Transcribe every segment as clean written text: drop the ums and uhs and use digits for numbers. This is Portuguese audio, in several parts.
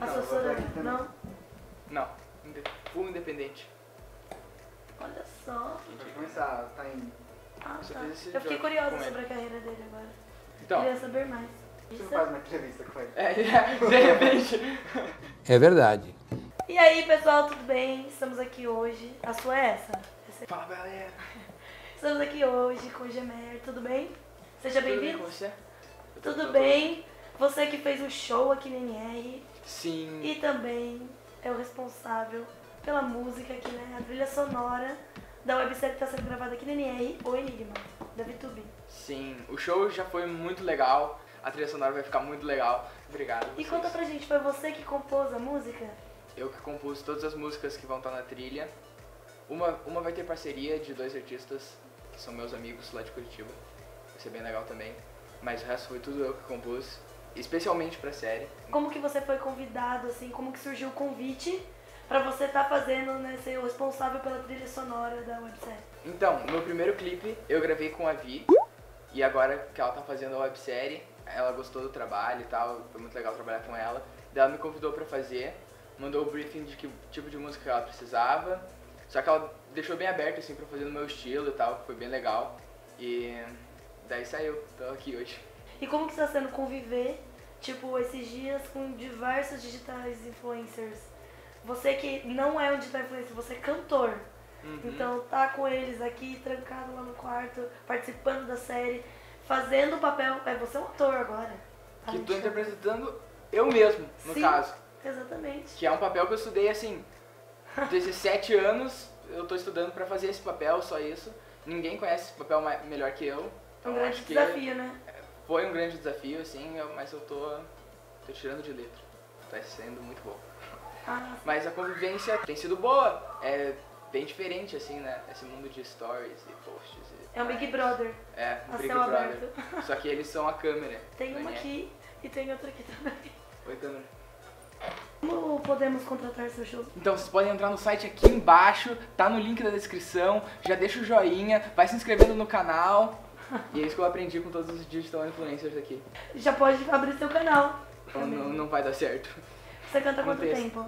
Assessora, não? Não, full independente. Olha só. A gente vai começar, tá em... Ah, Só tá. fiz esse Eu fiquei jogo curiosa com ele. sobre a carreira dele agora. Então, Queria saber mais. Você não faz uma entrevista com ele? de repente. É verdade. E aí, pessoal, tudo bem? Estamos aqui hoje. A sua é essa? Fala, galera. Estamos aqui hoje com o Gemer, tudo bem? Seja Tudo bem bem-vindo. com você? Tudo bem? Você que fez um show aqui na NR Sim. e também é o responsável pela música aqui, né? A trilha sonora da websérie que está sendo gravada aqui na NR, O Enigma, da VTube. Sim, o show já foi muito legal. A trilha sonora vai ficar muito legal. Obrigado. E vocês. conta pra gente, foi você que compôs a música? Eu que compus todas as músicas que vão estar na trilha. Uma vai ter parceria de 2 artistas, que são meus amigos lá de Curitiba. Vai ser bem legal também. Mas o resto foi tudo eu que compus, especialmente pra série. Como que você foi convidado, assim, como que surgiu o convite pra você estar fazendo, né, ser o responsável pela trilha sonora da websérie? Então, meu primeiro clipe eu gravei com a Vi. E agora que ela tá fazendo a websérie, ela gostou do trabalho e tal, foi muito legal trabalhar com ela. Daí ela me convidou pra fazer, mandou o briefing de que tipo de música ela precisava. Só que ela deixou bem aberto assim pra fazer no meu estilo e tal, que foi bem legal. E daí saiu, tô aqui hoje. E como que está sendo conviver, tipo, esses dias com diversos digitais influencers? Você que não é um digital influencer, você é cantor. Então tá com eles aqui, trancado lá no quarto, participando da série, fazendo o papel... você é um ator agora. tá? Que tô interpretando eu mesmo, no Sim. caso. Exatamente. Que é um papel que eu estudei assim, 17 anos eu tô estudando pra fazer esse papel, só isso. Ninguém conhece esse papel melhor que eu. Um Então grande acho que desafio, né? foi um grande desafio, assim, mas eu tô tirando de letra. Tá sendo muito bom. Ah, Mas a convivência tem sido boa, é bem diferente, assim, né? Esse mundo de stories e posts. é um Big Brother. É, um a Big céu Brother. aberto. Só que eles são a câmera. Tem não uma é? aqui e tem outra aqui também. Oi, câmera. Como podemos contratar seu show? Então vocês podem entrar no site aqui embaixo, tá no link da descrição, já deixa o joinha, vai se inscrevendo no canal. E é isso que eu aprendi com todos os digital influencers aqui. Já pode abrir seu canal. Então não vai dar certo. Você canta há quanto Acontece. tempo?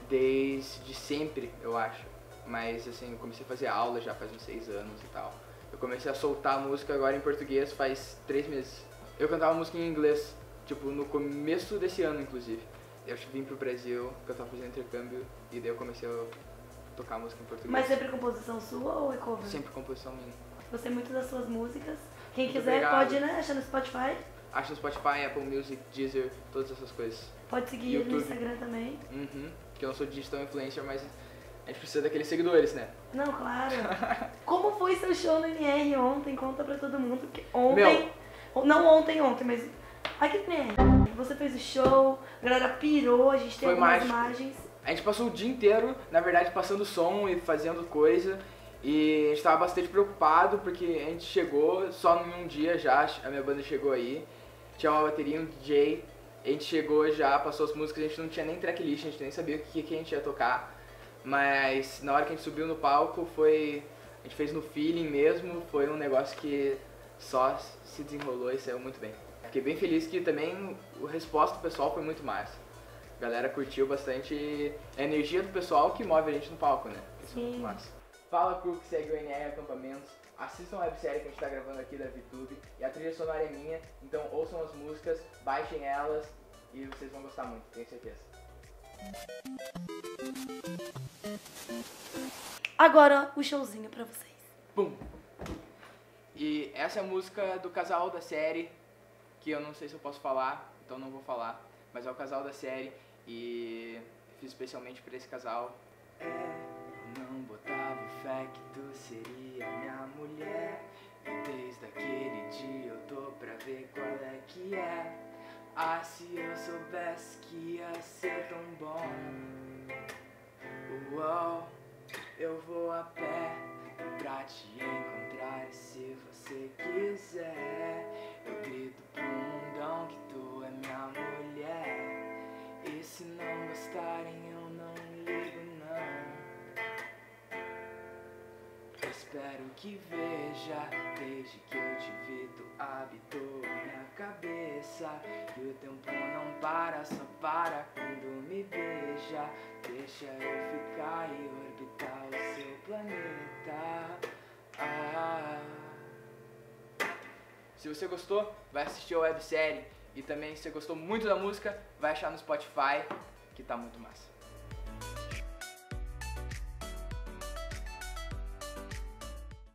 Desde sempre, eu acho. Mas assim, eu comecei a fazer aula já faz uns 6 anos e tal. Eu comecei a soltar música agora em português faz 3 meses. Eu cantava música em inglês, tipo, no começo desse ano, inclusive. Eu vim pro Brasil, porque eu tava fazendo intercâmbio, e daí eu comecei a tocar música em português. Mas sempre composição sua ou é cover? Sempre composição minha. Gostei muito das suas músicas. Quem Muito quiser obrigado. pode, né, achar no Spotify. Acho no Spotify, Apple Music, Deezer, todas essas coisas. Pode seguir ele no YouTube. Instagram também. Que eu não sou digital influencer, mas a gente precisa daqueles seguidores, né? Não, claro. Como foi seu show no NR ontem? Conta pra todo mundo. Porque ontem... Não ontem, mas... Aqui no NR. Você fez o show, a galera pirou, a gente tem Foi algumas mágico. imagens. A gente passou o dia inteiro, na verdade, passando som e fazendo coisa. E a gente tava bastante preocupado, porque a gente chegou só em um dia já, a minha banda chegou aí. Tinha uma bateria, um DJ, a gente chegou já, passou as músicas, a gente não tinha nem tracklist, a gente nem sabia o que a gente ia tocar. Mas na hora que a gente subiu no palco, a gente fez no feeling mesmo, foi um negócio que só se desenrolou e saiu muito bem. Fiquei bem feliz que também a resposta do pessoal foi muito massa. A galera curtiu bastante a energia do pessoal que move a gente no palco, né? Isso é muito Sim. massa. Fala, crew, que segue o NR Acampamentos. Assistam a websérie que a gente tá gravando aqui da VTube. E a trilha sonora é minha, então ouçam as músicas, baixem elas e vocês vão gostar muito, tenho certeza. Agora o showzinho pra vocês. Bum! E essa é a música do casal da série, que eu não sei se eu posso falar, então não vou falar. Mas é o casal da série e fiz especialmente pra esse casal. Eu não botava fé que tu seria minha mulher. E desde aquele dia eu tô pra ver qual é que é. Ah, se eu soubesse que ia ser tão bom. Uou, eu vou a pé pra te encontrar. E se você quiser, eu grito pro mundão que tu é minha mulher. E se não gostarem eu não ligo não. Eu espero que veja, desde que eu te vi tu habitou minha cabeça. E o tempo não para, só para quando me beija, deixa eu ficar e orbitar o seu planeta. Se você gostou, vai assistir a websérie. E também, se você gostou muito da música, vai achar no Spotify, que tá muito massa.